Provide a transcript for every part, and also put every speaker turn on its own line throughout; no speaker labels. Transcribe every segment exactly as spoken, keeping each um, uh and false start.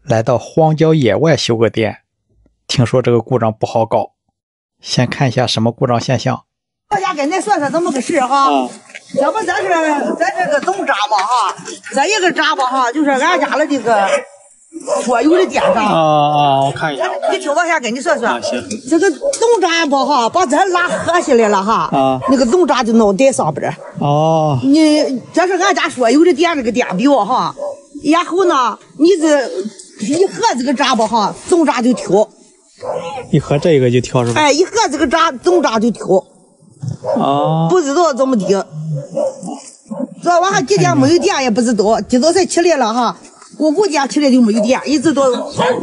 来到荒郊野外修个电，听说这个故障不好搞。先看一下什么故障现象。
大家给恁说说这么个事哈，
啊、
这不咱是咱这个总闸嘛哈，这一个闸吧哈，就是俺家的这个所有的电闸。
啊啊，我看一下。
你听往下跟你说说。
啊、行。
这个总闸吧哈，把咱拉合起来了哈。
啊。
那个总闸就弄在上边。
哦。
你这是俺家所有的电这个电表哈，然后呢，你这一合这个闸吧哈，总闸就跳。
一合这个就跳是吧？
哎，一合这个闸，总闸就跳。
哦。
不知道怎么的。昨晚上几点没有电也不知道，今早才起来了哈，我五点起来就没有电，一直到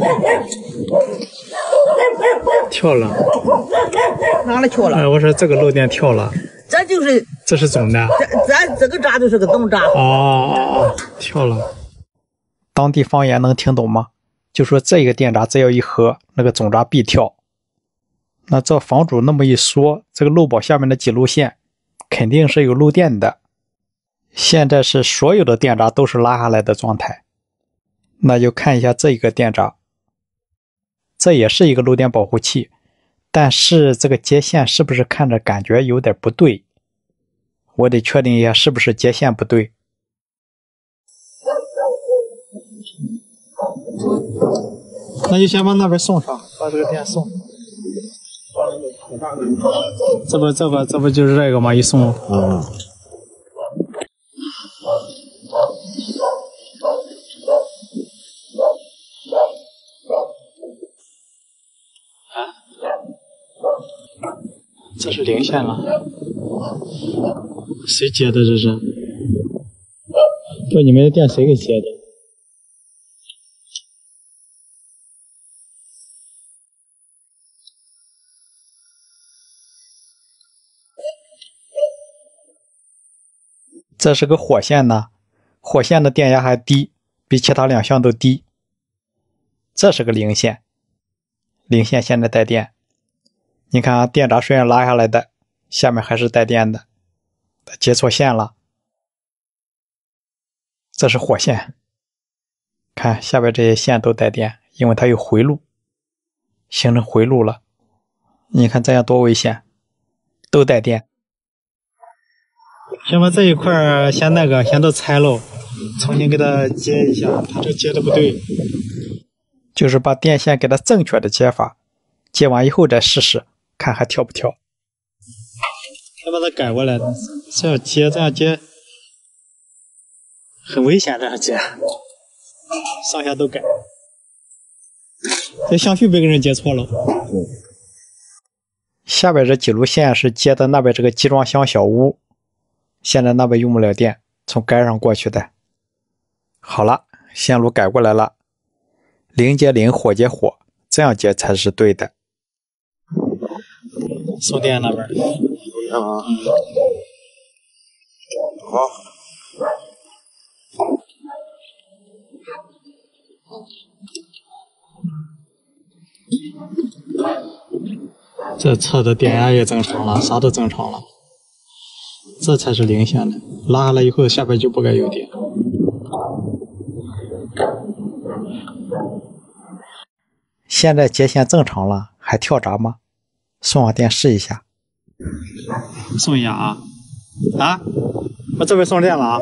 跳了。
哪里跳了？
哎，我说这个漏电跳了。
这就是
这是总的。
这咱这个闸就是个总闸。
哦，跳了。当地方言能听懂吗？就说这个电闸只要一合，那个总闸必跳。那照房主那么一说，这个漏保下面的几路线肯定是有漏电的。现在是所有的电闸都是拉下来的状态。那就看一下这一个电闸，这也是一个漏电保护器，但是这个接线是不是看着感觉有点不对？我得确定一下是不是接线不对。那就先把那边送上，把这个电送。这不这不这不就是这个吗？一送。嗯。啊？这是零线了。谁接的这是？不，你们的电谁给接的？这是个火线呢，火线的电压还低，比其他两项都低。这是个零线，零线现在带电。你看啊，电闸虽然拉下来的，下面还是带电的，接错线了。这是火线，看下边这些线都带电，因为它有回路，形成回路了。你看这样多危险，都带电。先把这一块先那个先都拆喽，重新给它接一下，它这接的不对，就是把电线给它正确的接法，接完以后再试试，看还跳不跳。先把它改过来，这样接这样接很危险，这样接上下都改。这相续被给人接错了。下边这几路线是接的那边这个集装箱小屋。现在那边用不了电，从街上过去的。好了，线路改过来了，零接零，火接火，这样接才是对的。送电那边。啊。好。这测的电压也正常了，啥都正常了。这才是零线的，拉下来以后下边就不该有电。现在接线正常了，还跳闸吗？送上电试一下。送一下啊！啊！我这边送电了啊！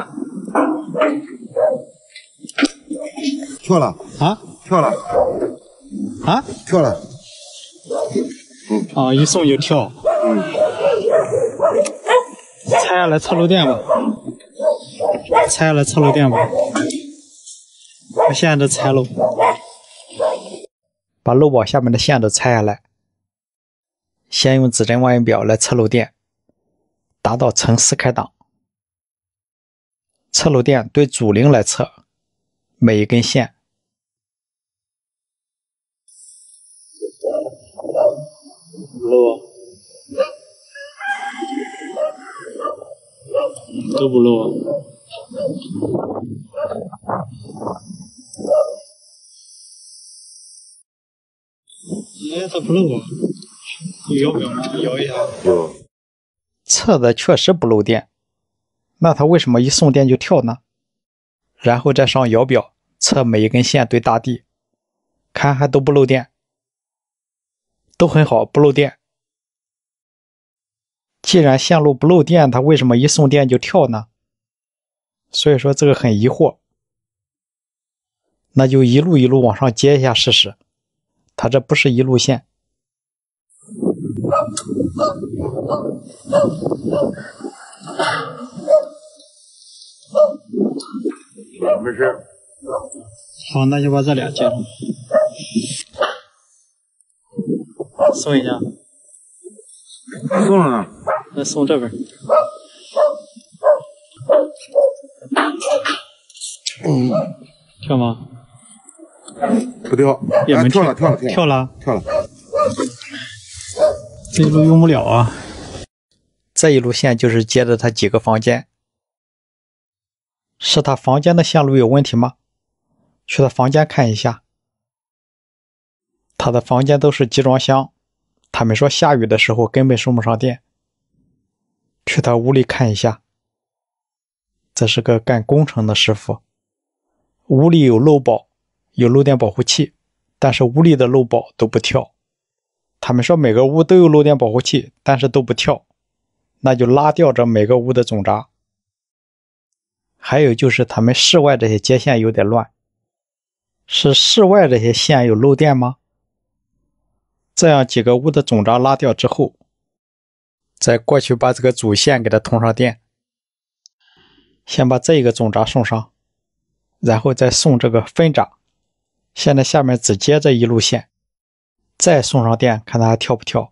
跳了
啊！
跳了
啊！
跳了。
嗯。啊！一送就跳。嗯。拆下来测漏电吧，拆下来测漏电吧。把线都拆喽，把漏保下面的线都拆下来。先用指针望远表来测漏电，达到乘四开档。测漏电对主零来测，每一根线。漏。都不漏啊！哎，它不漏啊！有摇表吗？摇一下。有。测的确实不漏电，那它为什么一送电就跳呢？然后再上摇表， 测每一根线对大地，看还都不漏电，都很好，不漏电。既然线路不漏电，它为什么一送电就跳呢？所以说这个很疑惑。那就一路一路往上接一下试试，它这不是一路线。
没事。
好，那就把这俩接上，送一下，
送了呢。
那送这边。
嗯，
跳吗？
不跳，
也没
啊、跳了，跳了，
跳了，
跳了。
这一路用不了啊。这一路线就是接的他几个房间，是他房间的线路有问题吗？去他房间看一下，他的房间都是集装箱，他们说下雨的时候根本送不上电。去他屋里看一下，这是个干工程的师傅，屋里有漏保，有漏电保护器，但是屋里的漏保都不跳。他们说每个屋都有漏电保护器，但是都不跳，那就拉掉这每个屋的总闸。还有就是他们室外这些接线有点乱，是室外这些线有漏电吗？这样几个屋的总闸拉掉之后，再过去把这个主线给它通上电，先把这一个总闸送上，然后再送这个分闸。现在下面只接这一路线，再送上电，看它还跳不跳。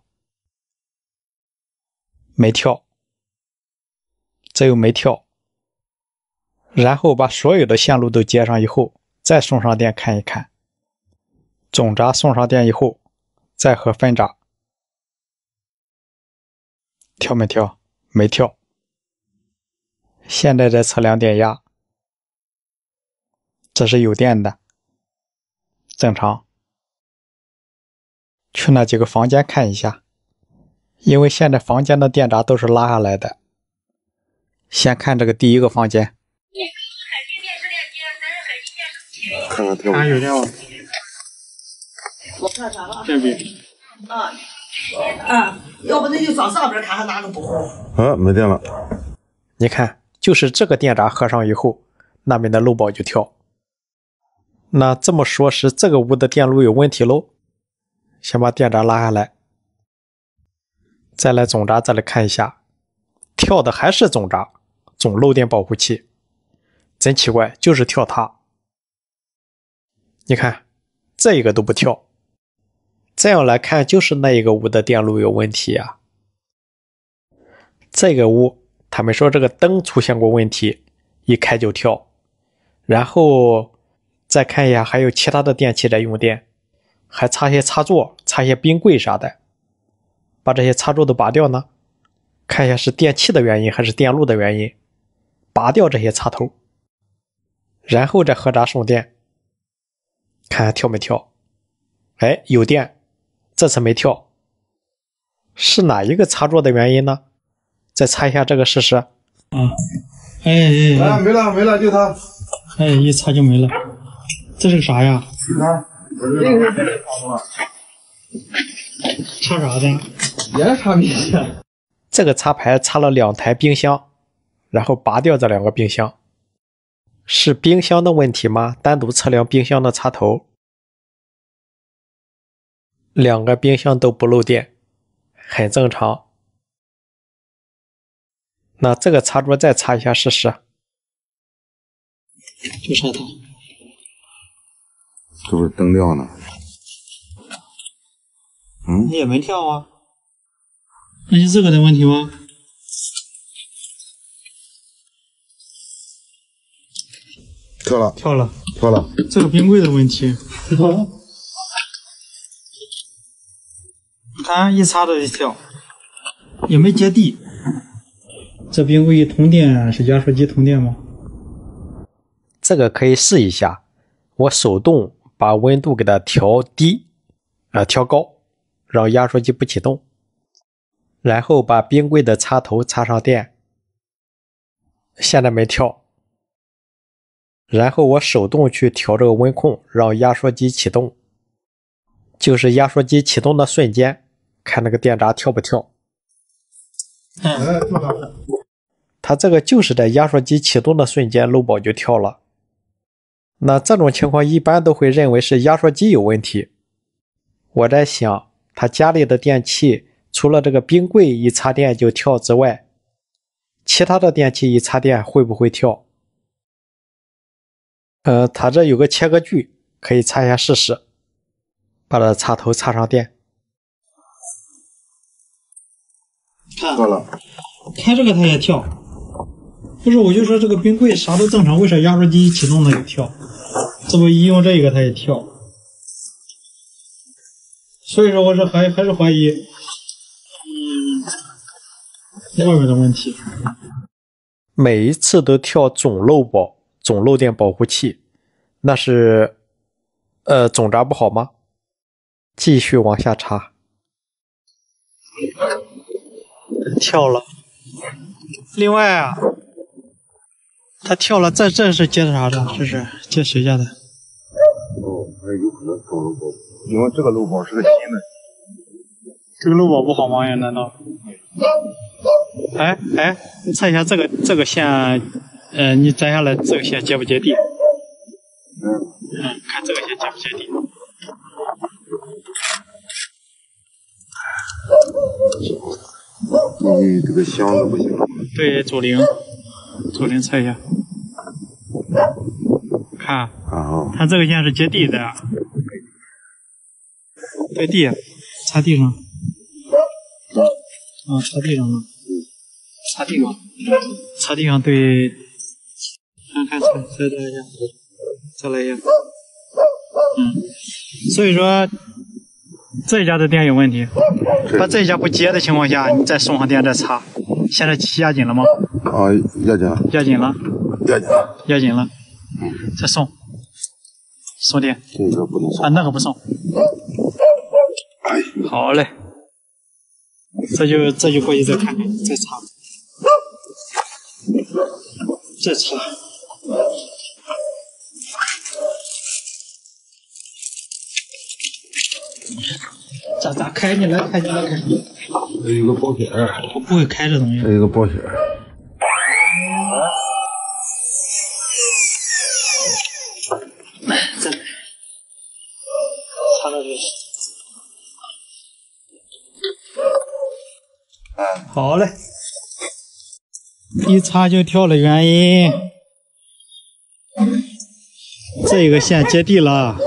没跳，这又没跳。然后把所有的线路都接上以后，再送上电看一看。总闸送上电以后，再和分闸。跳没跳？没跳。现在在测量电压，这是有电的，正常。去那几个房间看一下，因为现在房间的电闸都是拉下来的。先看这个第一个房间，
看看跳。
看有电吗？
我看啥了？
这边。
啊啊，要不那就上上边看看哪个不好。
啊，没电了。
你看，就是这个电闸合上以后，那边的漏保就跳。那这么说是这个屋的电路有问题喽？先把电闸拉下来，再来总闸这里看一下，跳的还是总闸，总漏电保护器。真奇怪，就是跳它。你看，这一个都不跳。这样来看，就是那一个屋的电路有问题啊。这个屋，他们说这个灯出现过问题，一开就跳。然后再看一下，还有其他的电器在用电，还插些插座，插些冰柜啥的。把这些插座都拔掉呢，看一下是电器的原因还是电路的原因。拔掉这些插头，然后再合闸送电，看看跳没跳。哎，有电。这次没跳，是哪一个插座的原因呢？再插一下这个试试。啊，哎哎
哎，没了没了，就它。
哎，一插就没了。这是个啥呀？
这个是
插啥的？
也是插冰箱。
这个插排插了两台冰箱，然后拔掉这两个冰箱。是冰箱的问题吗？单独测量冰箱的插头。两个冰箱都不漏电，很正常。那这个插座再插一下试试。就插它。
这不是灯亮呢？嗯，
也没跳啊。那是这个的问题吗？
跳了，
跳了，
跳了。
这个冰柜的问题。看一插着就跳，也没接地。这冰柜通电是压缩机通电吗？这个可以试一下，我手动把温度给它调低，啊、呃、调高，让压缩机不启动，然后把冰柜的插头插上电。现在没跳， 然后我手动去调这个温控，让压缩机启动。就是压缩机启动的瞬间，看那个电闸跳不跳。它这个就是在压缩机启动的瞬间，漏保就跳了。那这种情况一般都会认为是压缩机有问题。我在想，他家里的电器除了这个冰柜一插电就跳之外，其他的电器一插电会不会跳？呃，它这有个切割具，可以插一下试试。把它插头插上电。
看了，
开这个它也跳。不是，我就说这个冰柜啥都正常，为啥压缩机一启动它就跳？这不一用这个它也跳。所以说我是还还是怀疑，嗯，外面的问题。每一次都跳总漏保、总漏电保护器，那是呃总闸不好吗？继续往下插，跳了。另外啊，它跳了，这这是接啥的？这是接谁家的？
哦，那有可能中漏保，因为这个漏保是个新的。
这个漏保不好吗？呀？难道？哎哎，你测一下这个这个线，呃，你摘下来这个线接不接地？嗯，嗯，看这个线接不接地？
嗯，这个箱子不行。
对，阻灵，阻灵测一下，看，
啊，
它这个线是接地的，对地，插地上，啊，插地上了，插地上，插地上对，看看再再来一下，再来一下，嗯，所以说这一家的电有问题，把这一家不接的情况下，你再送上电再插，现在压紧了吗？
啊，压紧了，
压紧了，
压紧了，
压紧了，再送，送电，
这个不能送
啊，那个不送，好嘞，这就这就过去再看看，再插，再插。咋咋开？你来开，你来开。
这有个保险，
我不会开这东西。
这有个保险。
这插到这里。好嘞。一插就跳的原因，这个线接地了。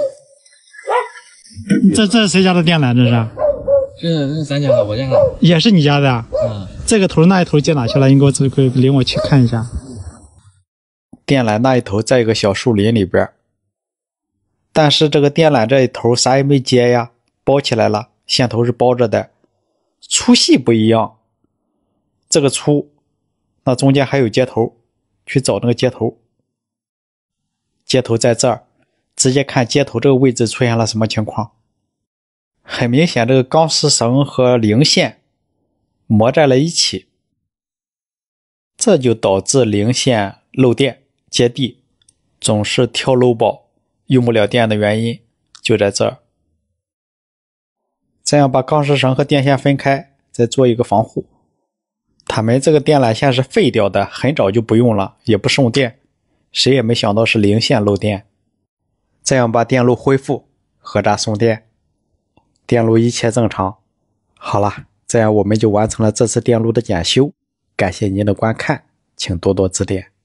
这这是谁家的电缆？这是？
这是咱家的，我家的。
也是你家的？
嗯。
这个头那一头接哪去了？你给我走，给领我去看一下。电缆那一头在一个小树林里边，但是这个电缆这一头啥也没接呀，包起来了，线头是包着的，粗细不一样。这个粗，那中间还有接头，去找那个接头。接头在这儿，直接看接头这个位置出现了什么情况。很明显，这个钢丝绳和零线磨在了一起，这就导致零线漏电接地，总是跳漏保，用不了电的原因就在这儿。这样把钢丝绳和电线分开，再做一个防护。他们这个电缆线是废掉的，很早就不用了，也不送电，谁也没想到是零线漏电。这样把电路恢复，合闸送电，电路一切正常。好了，这样我们就完成了这次电路的检修，感谢您的观看，请多多指点。